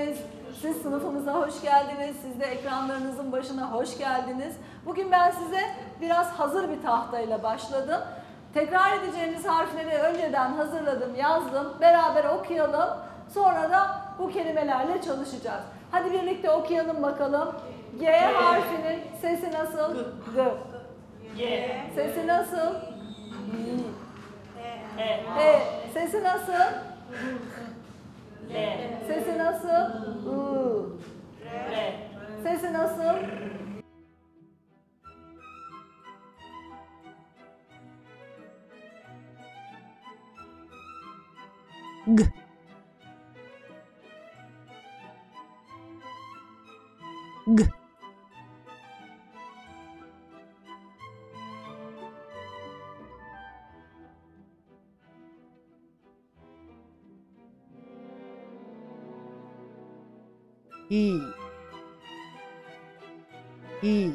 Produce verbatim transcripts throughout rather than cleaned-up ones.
geldiniz. Siz sınıfımıza hoş geldiniz. Siz de ekranlarınızın başına hoş geldiniz. Bugün ben size biraz hazır bir tahtayla başladım. Tekrar edeceğimiz harfleri önceden hazırladım, yazdım. Beraber okuyalım. Sonra da bu kelimelerle çalışacağız. Hadi birlikte okuyalım bakalım. G harfinin sesi nasıl? G. G. Sesi nasıl? E. E. Sesi nasıl? L. Sesi nasıl? I. R. Sesi nasıl? G. G. İ. İ.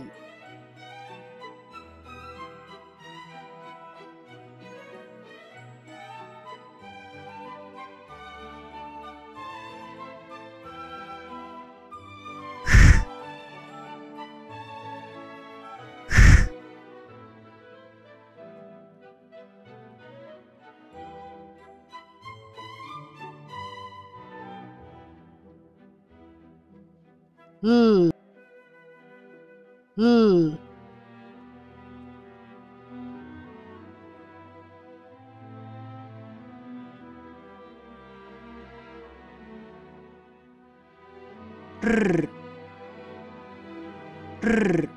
Hı. Hı. R. R.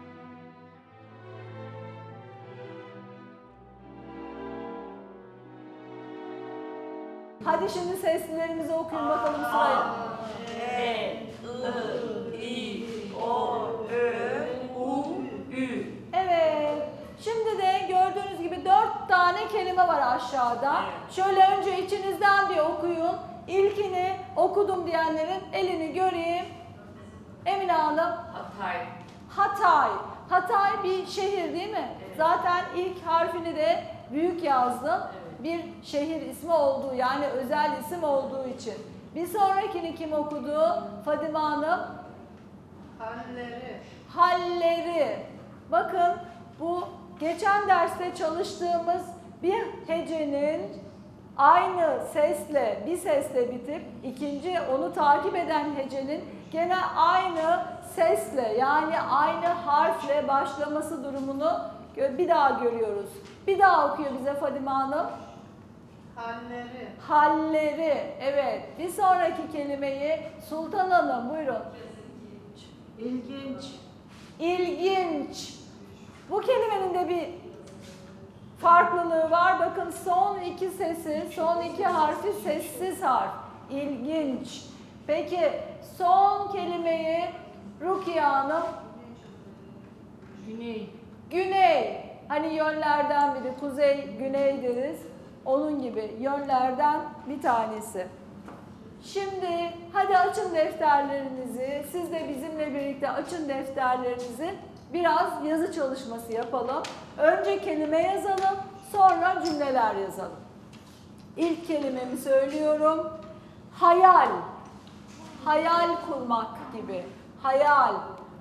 Hadi şimdi seslilerimizi okuyun bakalım sırayla. E. I. I. O. Ö. U. Ü. Evet. Şimdi de gördüğünüz gibi dört tane kelime var aşağıda. Şöyle önce içinizden bir okuyun. İlkini okudum diyenlerin elini göreyim. Emine Hanım. Hatay. Hatay. Hatay bir şehir değil mi? Evet. Zaten ilk harfini de büyük yazdım. Evet. Bir şehir ismi olduğu, yani özel isim olduğu için. Bir sonrakini kim okudu? Fadime Hanım. Halleri. Halleri. Bakın bu geçen derste çalıştığımız bir hecenin aynı sesle, bir sesle bitip ikinci onu takip eden hecenin gene aynı sesle, yani aynı harfle başlaması durumunu bir daha görüyoruz. Bir daha okuyor bize Fadime Hanım. Halleri. Halleri. Evet. Bir sonraki kelimeyi Sultan Hanım buyurun. İlginç. İlginç. Bu kelimenin de bir farklılığı var. Bakın son iki sesi, son iki harfi sessiz harf. İlginç. Peki son kelimeyi Rukiye Hanım. Güney. Güney. Hani yönlerden biri. Kuzey, güney deriz. Onun gibi yönlerden bir tanesi. Şimdi hadi açın defterlerinizi. Siz de bizimle birlikte açın defterlerinizi. Biraz yazı çalışması yapalım. Önce kelime yazalım, sonra cümleler yazalım. İlk kelimemi söylüyorum. Hayal. Hayal kurmak gibi. Hayal.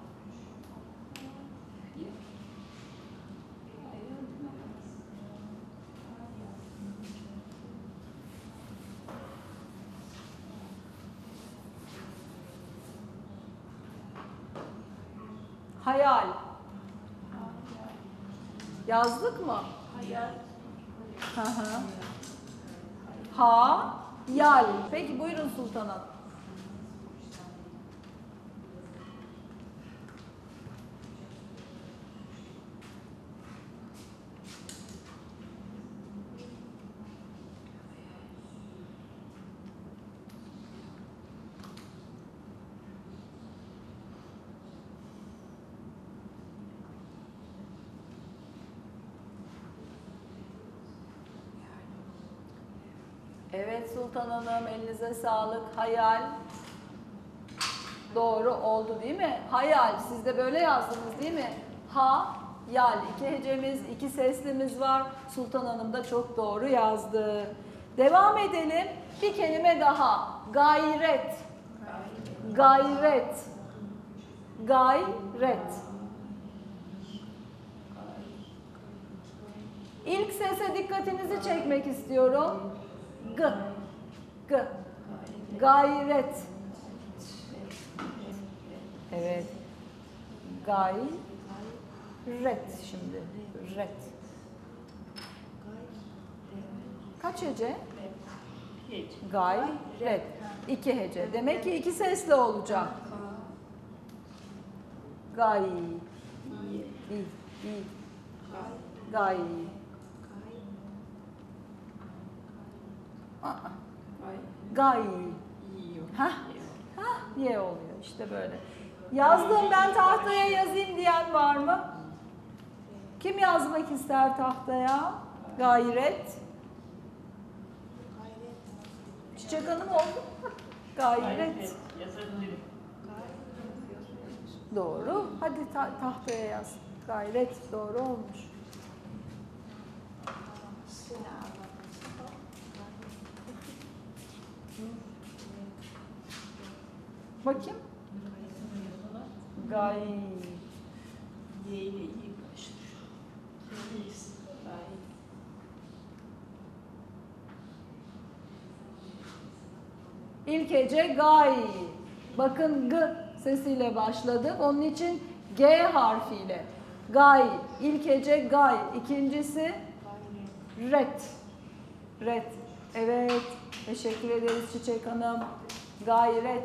Hayal. Yazdık mı? Hayal. Hı hı. Ha, yal. Peki buyurun Sultan Hanım. Evet Sultan Hanım, elinize sağlık. Hayal. Doğru oldu değil mi? Hayal. Siz de böyle yazdınız değil mi? Ha, yal. İki hecemiz, iki seslimiz var. Sultan Hanım da çok doğru yazdı. Devam edelim. Bir kelime daha. Gayret. Gayret. Gayret. İlk sese dikkatinizi çekmek istiyorum. G. G. Gayret. Evet. Gayret şimdi. Ret. Kaç hece? Gayret. İki hece. Demek ki iki sesli olacak. Gay. İ. İ. Gay. Aa. Gay. Hah. Hah. Ye oluyor işte böyle. Yazdım ben tahtaya yazayım diyen var mı? Kim yazmak ister tahtaya? Gayret. Çiçek Hanım oldu mu? Gayret. Yazabilirim. Doğru. Hadi ta tahtaya yaz. Gayret doğru olmuş. Bakayım. Gay. Y ile iyi başlıyor. Gay. İlk hece gay. Bakın g sesiyle başladık. Onun için G harfiyle. Gay. İlk hece gay. İkincisi ret. Ret. Evet. Teşekkür ederiz Çiçek Hanım. Gayret.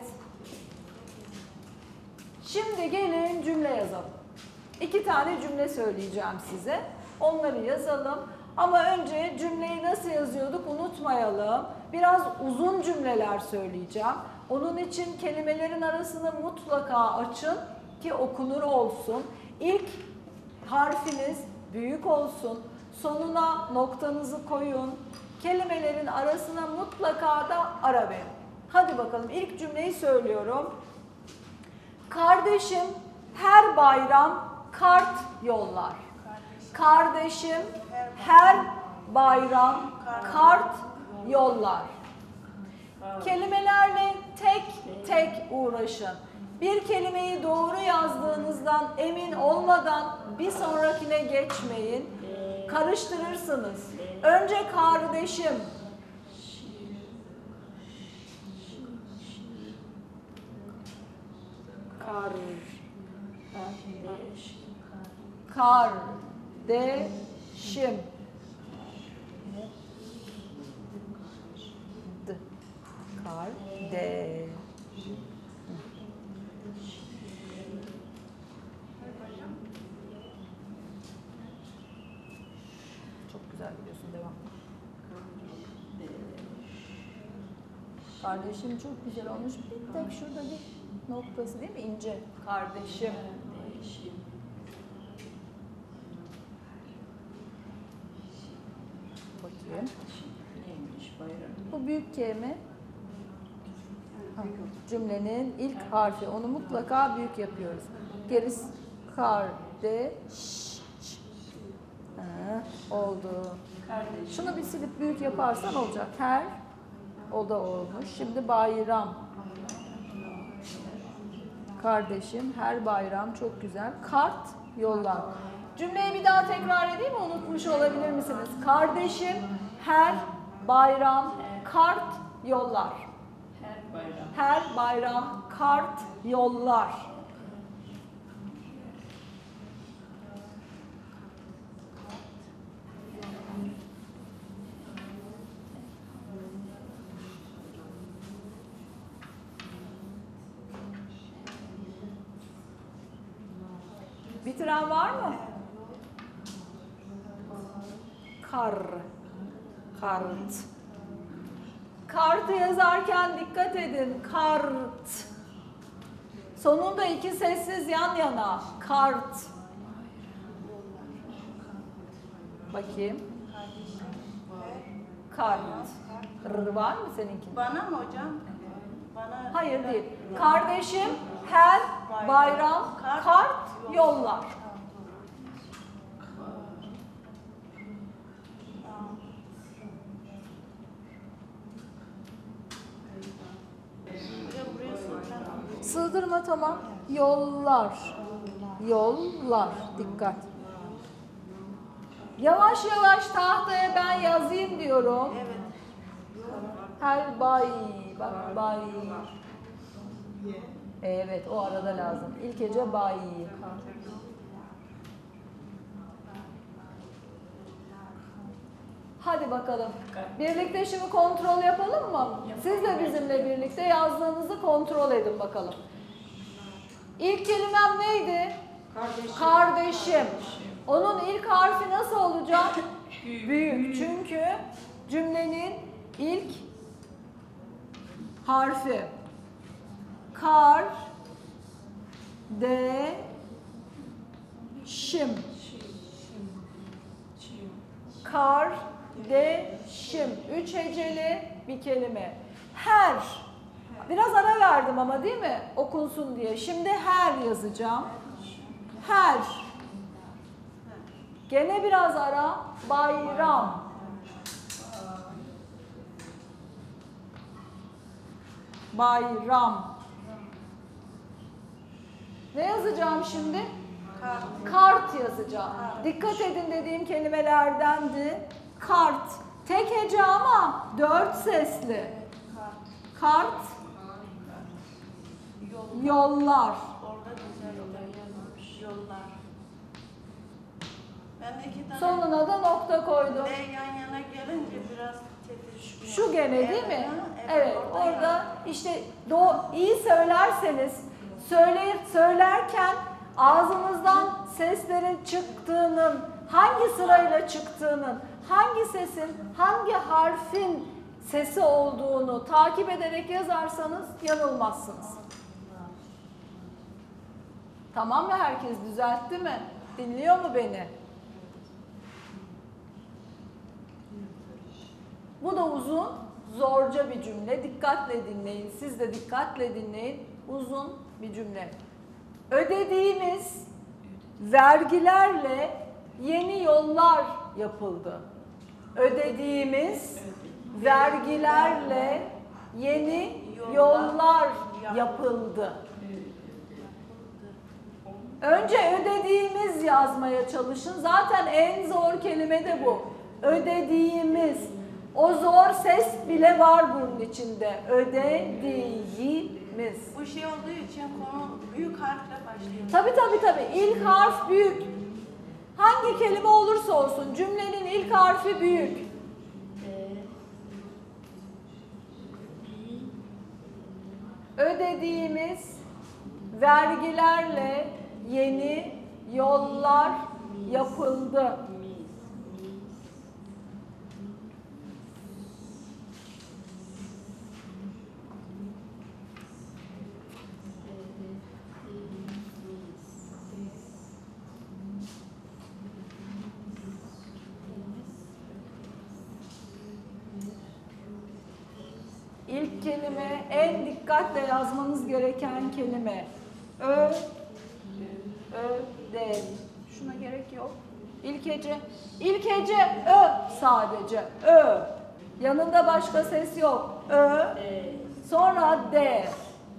Şimdi gelin cümle yazalım. İki tane cümle söyleyeceğim size. Onları yazalım. Ama önce cümleyi nasıl yazıyorduk unutmayalım. Biraz uzun cümleler söyleyeceğim. Onun için kelimelerin arasını mutlaka açın ki okunur olsun. İlk harfiniz büyük olsun. Sonuna noktanızı koyun. Kelimelerin arasına mutlaka da ara verin. Hadi bakalım ilk cümleyi söylüyorum. Kardeşim her bayram kart yollar. Kardeşim her bayram kart yollar. Kelimelerle tek tek uğraşın. Bir kelimeyi doğru yazdığınızdan emin olmadan bir sonrakine geçmeyin. Karıştırırsınız. Önce kardeşim. Kar. Kardeşim. D. Kardeş. Çok güzel gidiyorsun, devam. Kardeşim çok güzel olmuş. Bir tek şurada bir noktası değil mi? İnce. Kardeşim. Bakayım. Bu büyük K mi? Ha, cümlenin ilk harfi. Onu mutlaka büyük yapıyoruz. Gerisi kardeş. Ha, oldu. Şunu bir silip büyük yaparsan olacak. Her. O da olmuş. Şimdi bayram. Kardeşim her bayram çok güzel. Kart yollar. Cümleyi bir daha tekrar edeyim mi? Unutmuş olabilir misiniz? Kardeşim her bayram kart yollar. Her bayram. Her bayram kart yollar. Bitiren var mı? Kar. Kart. Kartı yazarken dikkat edin. Kart. Sonunda iki sessiz yan yana. Kart. Bakayım. Kart. R var mı seninkinde? Bana mı hocam? Bana. Hayır değil. Kardeşim her bayram kart yollar. Yazdırma, tamam. Yollar. Yollar. Dikkat. Yavaş yavaş tahtaya ben yazayım diyorum. Evet. Her bay. Bak bay. Evet, o arada lazım. İlk hece bay. Hadi bakalım. Birlikte şimdi kontrol yapalım mı? Siz de bizimle birlikte yazdığınızı kontrol edin bakalım. İlk kelimem neydi? Kardeşim. Kardeşim. Onun ilk harfi nasıl olacak? Büyük. Çünkü cümlenin ilk harfi. Kar de şim. Kar de şim. Üç heceli bir kelime. Her. Biraz ara verdim ama değil mi? Okunsun diye. Şimdi her yazacağım. Her. Gene biraz ara. Bayram. Bayram. Ne yazacağım şimdi? Kart. Kart yazacağım. Dikkat edin dediğim kelimelerdendi. Kart. Tek hece ama dört sesli. Kart. Yollar. Orada güzel yazmış. Yollar. Ben de iki tane Sonuna da nokta koydum. L yan yana gelince biraz tedirgin. Şu gene değil mi? Evet, Evet, orada işte do iyi söylerseniz, söyleyip söylerken ağzınızdan seslerin çıktığının, hangi sırayla çıktığının, hangi sesin, hangi harfin sesi olduğunu takip ederek yazarsanız yanılmazsınız. Tamam mı, herkes düzeltti mi? Dinliyor mu beni? Bu da uzun, zorca bir cümle. Dikkatle dinleyin. Siz de dikkatle dinleyin. Uzun bir cümle. Ödediğimiz vergilerle yeni yollar yapıldı. Ödediğimiz vergilerle yeni yollar yapıldı. Önce ödediğimiz yazmaya çalışın. Zaten en zor kelime de bu. Ödediğimiz. O zor ses bile var bunun içinde. Ödediğimiz. Bu şey olduğu için konu büyük harfle başlıyor. Tabii tabii tabii. İlk harf büyük. Hangi kelime olursa olsun cümlenin ilk harfi büyük. Ödediğimiz vergilerle yeni yollar yapıldı. İlk kelime, en dikkatle yazmanız gereken kelime. Ö, ö, de. Şuna gerek yok. İlk hece, ilk hece ö sadece. Ö. Yanında başka ses yok. Ö. Sonra de.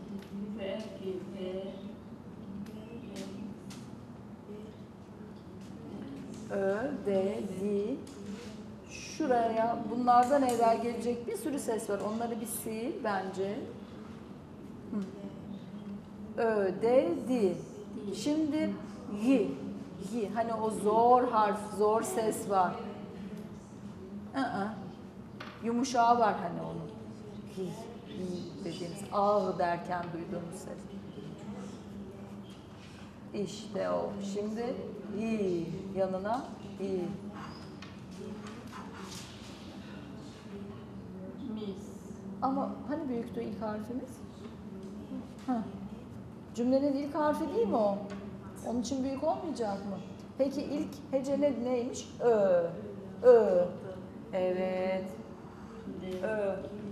Ö, de, di. Şuraya bunlardan evvel gelecek bir sürü ses var. Onları bir sil bence. Hı. Ö, de, di. Şimdi y. Y. Hani o zor harf, zor ses var. I-ı. Yumuşağı var hani onun. Y, y dediğimiz ağ derken duyduğumuz ses. İşte o. Şimdi y yanına y. Ama hani büyüktü ilk harfimiz? Heh. Cümlenin ilk harfi değil mi o? Onun için büyük olmayacak mı? Peki ilk hece ne, neymiş? Ö. Ö. Evet. Ö.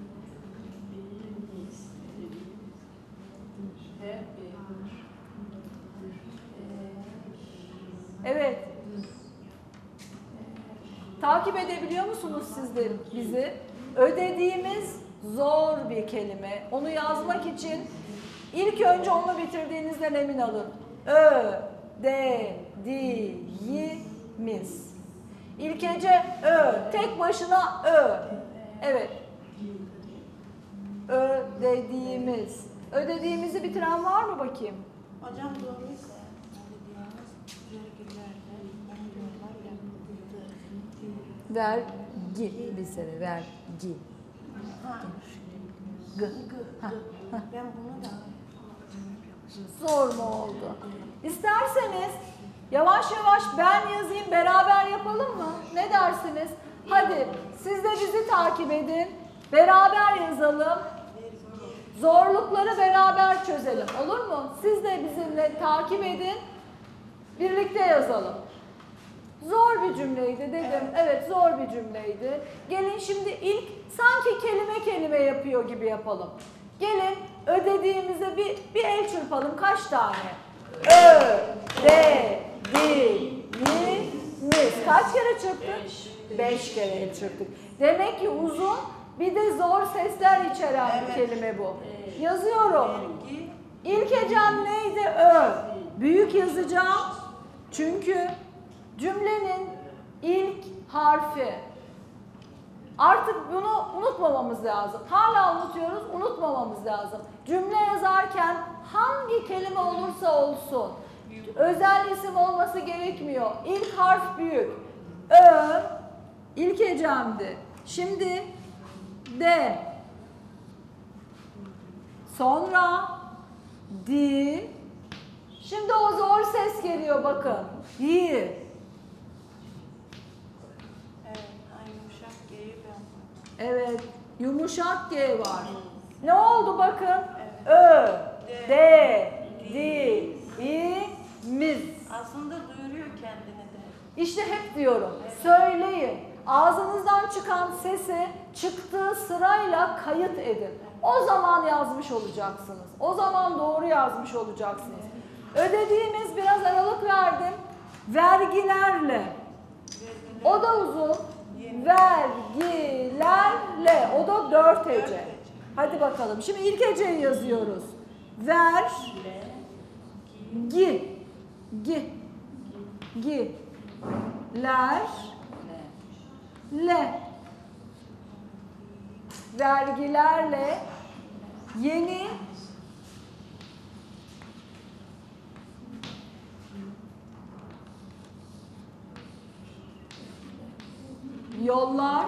Evet. Takip edebiliyor musunuz siz de bizi? Ödediğimiz zor bir kelime. Onu yazmak için İlk önce onu bitirdiğinizden emin olun. Ö, de, di, yi, mis. İlk hece ö. Tek başına ö. Evet. Ö dediğimiz. Ö dediğimizi bitiren var mı bakayım? Hocam doğruysa dediğimiz virgüllerle yeni yollar yapıldı. Vergi. Bir sene vergi. Ha. G. G. Ha, G. ha. Ben bunu da Zor mu oldu? İsterseniz yavaş yavaş ben yazayım, beraber yapalım mı? Ne dersiniz? Hadi siz de bizi takip edin. Beraber yazalım. Zorlukları beraber çözelim. Olur mu? Siz de bizimle takip edin. Birlikte yazalım. Zor bir cümleydi dedim. Evet, zor bir cümleydi. Gelin şimdi ilk sanki kelime kelime yapıyor gibi yapalım. Gelin ödediğimize bir, bir el çırpalım. Kaç tane? Ö, de, di, mi, mis. Kaç kere çırptık? Beş kere el çırptık. Demek ki uzun bir de zor sesler içeren bir Evet. kelime bu. Yazıyorum. vergi. İlk hecem neydi? Ö. Büyük yazacağım. Çünkü cümlenin ilk harfi. Artık bunu unutmamamız lazım. Hala unutuyoruz, unutmamamız lazım. Cümle yazarken hangi kelime olursa olsun, özel isim olması gerekmiyor. İlk harf büyük. Ö, ilk hecemdi. Şimdi de, sonra di. Şimdi o zor ses geliyor bakın. Yi. Evet. Ay yumuşak G'yi ben koydum. Evet, yumuşak G var. Ne oldu bakın? Evet. Ö, De, de, di, i, miz. Aslında duyuruyor kendini de. İşte hep diyorum, söyleyin. Ağzınızdan çıkan sesi çıktığı sırayla kayıt edin. O zaman yazmış olacaksınız. O zaman doğru yazmış olacaksınız. Ödediğimiz biraz aralık verdim. Vergilerle. O da uzun. Vergilerle. O da dört hece. Hadi bakalım. Şimdi ilk heceyi yazıyoruz. Ver. Gi. Gi. Gi. Ler. Le. Vergilerle yeni yollar,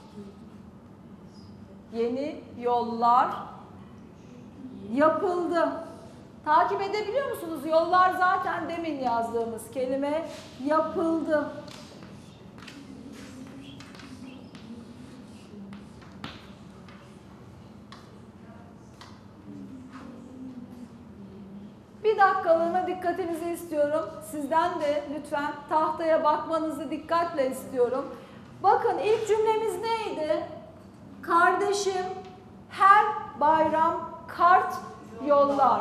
yeni yollar yapıldı. Takip edebiliyor musunuz? Yollar zaten demin yazdığımız kelime yapıldı. Bir dakikalığına dikkatinizi istiyorum. Sizden de lütfen tahtaya bakmanızı dikkatle istiyorum. Bakın ilk cümlemiz neydi? Kardeşim her bayram kart yollar.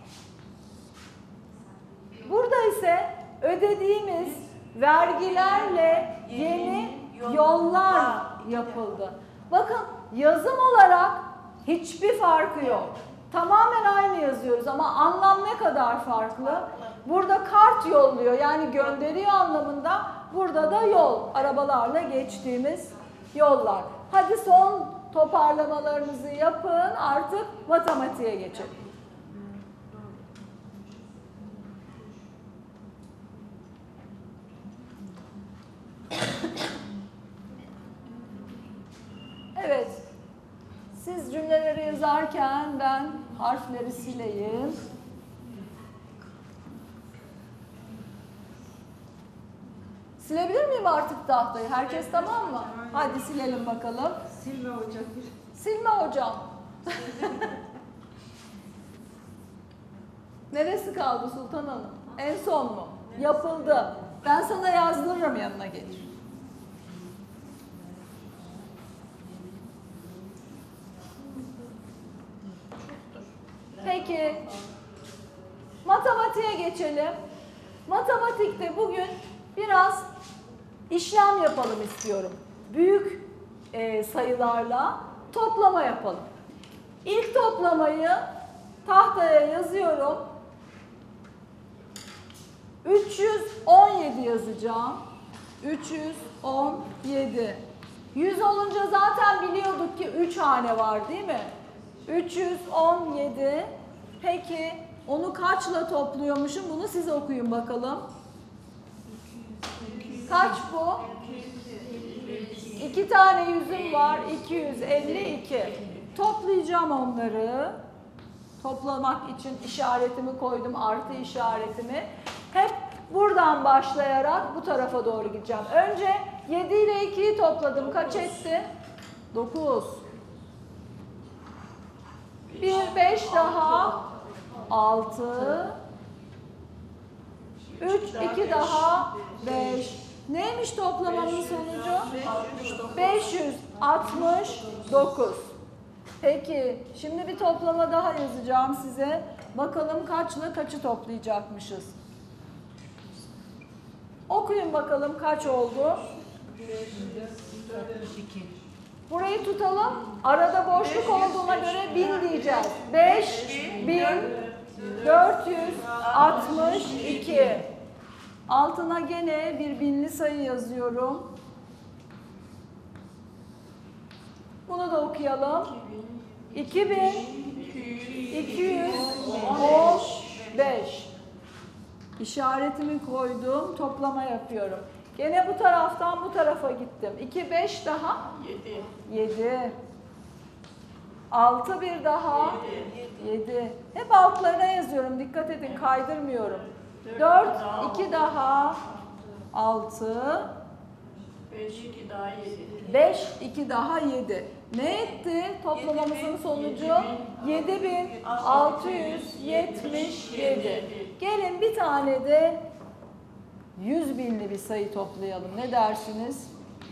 Burada ise ödediğimiz vergilerle yeni yollar yapıldı. Bakın yazım olarak hiçbir farkı yok. Tamamen aynı yazıyoruz ama anlam ne kadar farklı? Burada kart yolluyor yani gönderiyor anlamında. Burada da yol, arabalarla geçtiğimiz yollar. Hadi son toparlamalarınızı yapın, artık matematiğe geçelim. Evet. Siz cümleleri yazarken ben harfleri sileyim. Silebilir miyim artık tahtayı? Herkes tamam mı? Hadi silelim bakalım. Silme hocam. Silme hocam. Neresi kaldı Sultan Hanım? En son mu? Yapıldı. Ben sana yazdırırım yanına gelir. Peki, matematiğe geçelim. Matematikte bugün biraz işlem yapalım istiyorum. Büyük e, sayılarla toplama yapalım. İlk toplamayı Tahtaya yazıyorum. üç yüz on yedi yazacağım. üç yüz on yedi. yüz olunca zaten biliyorduk ki üç hane var değil mi? üç yüz on yedi. Peki onu kaçla topluyormuşum? Bunu siz okuyun bakalım. Kaç bu? İki tane yüzüm var. iki yüz elli iki. Toplayacağım onları. Toplamak için işaretimi koydum. Artı işaretimi. Hep buradan başlayarak bu tarafa doğru gideceğim. Önce yedi ile ikiyi topladım. Kaç etti? dokuz. bir, beş daha. altı. üç, iki daha. beş. Neymiş toplamamın sonucu? beş yüz altmış dokuz. Peki, şimdi bir toplama daha yazacağım size. Bakalım kaçla kaçı toplayacakmışız. Okuyun bakalım kaç oldu? Burayı tutalım. Arada boşluk olduğuna göre bin diyeceğiz. beş bin dört yüz altmış iki. Altına gene bir binli sayı yazıyorum. Bunu da okuyalım. iki bin iki yüz on beş. İşaretimi koydum. Toplama yapıyorum. Gene bu taraftan bu tarafa gittim. iki, beş daha. yedi. yedi. altı, bir daha. yedi. Hep altlarına yazıyorum. Dikkat edin, kaydırmıyorum. dört, iki daha. altı. beş, iki daha yedi. beş, iki daha yedi. Ne etti? Toplamamızın sonucu yedi bin altı yüz yetmiş yedi. Gelin bir tane de yüz binli bir sayı toplayalım. Ne dersiniz?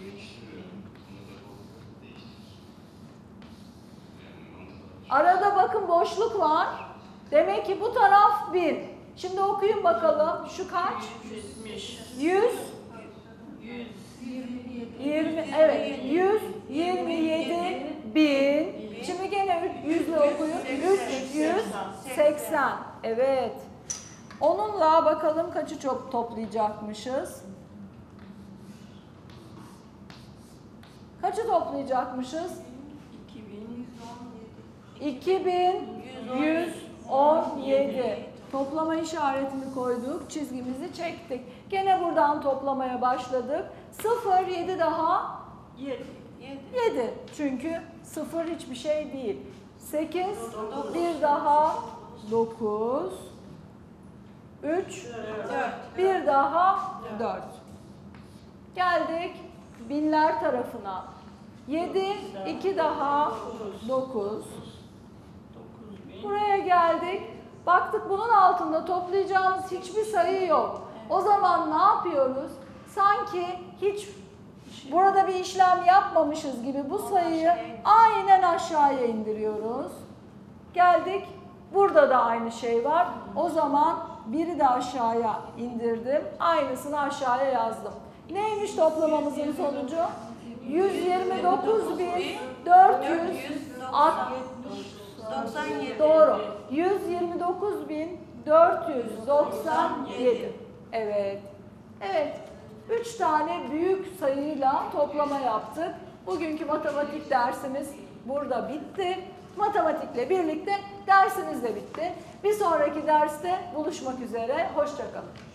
Arada bakın boşluk var. Demek ki bu taraf bin. Şimdi okuyun bakalım. Şu kaç? yetmiş. yüz. yüz. yirmi, evet, yüz yirmi yedi bin. Şimdi gene yüzle okuyun. üç yüz seksen. Evet. Onunla bakalım kaçı çok toplayacakmışız. Kaçı toplayacakmışız? iki bin yüz on yedi. Toplama işaretini koyduk, çizgimizi çektik. Gene buradan toplamaya başladık. sıfır, yedi daha. yedi. yedi. Çünkü sıfır hiçbir şey değil. sekiz, bir daha. dokuz. üç, bir daha. dört. Geldik binler tarafına. yedi, iki daha. dokuz. Buraya geldik. Baktık bunun altında toplayacağımız hiçbir sayı yok. O zaman ne yapıyoruz? Sanki hiç burada bir işlem yapmamışız gibi bu sayıyı aynen aşağıya indiriyoruz. Geldik. Burada da aynı şey var. O zaman biri de aşağıya indirdim. Aynısını aşağıya yazdım. Neymiş toplamamızın sonucu? yüz yirmi dokuz bin dört yüz doksan yedi. Doğru. yüz yirmi dokuz bin dört yüz doksan yedi. Evet. Evet. Üç tane büyük sayıyla toplama yaptık. Bugünkü matematik dersimiz burada bitti. Matematikle birlikte dersimiz de bitti. Bir sonraki derste buluşmak üzere. Hoşça kalın.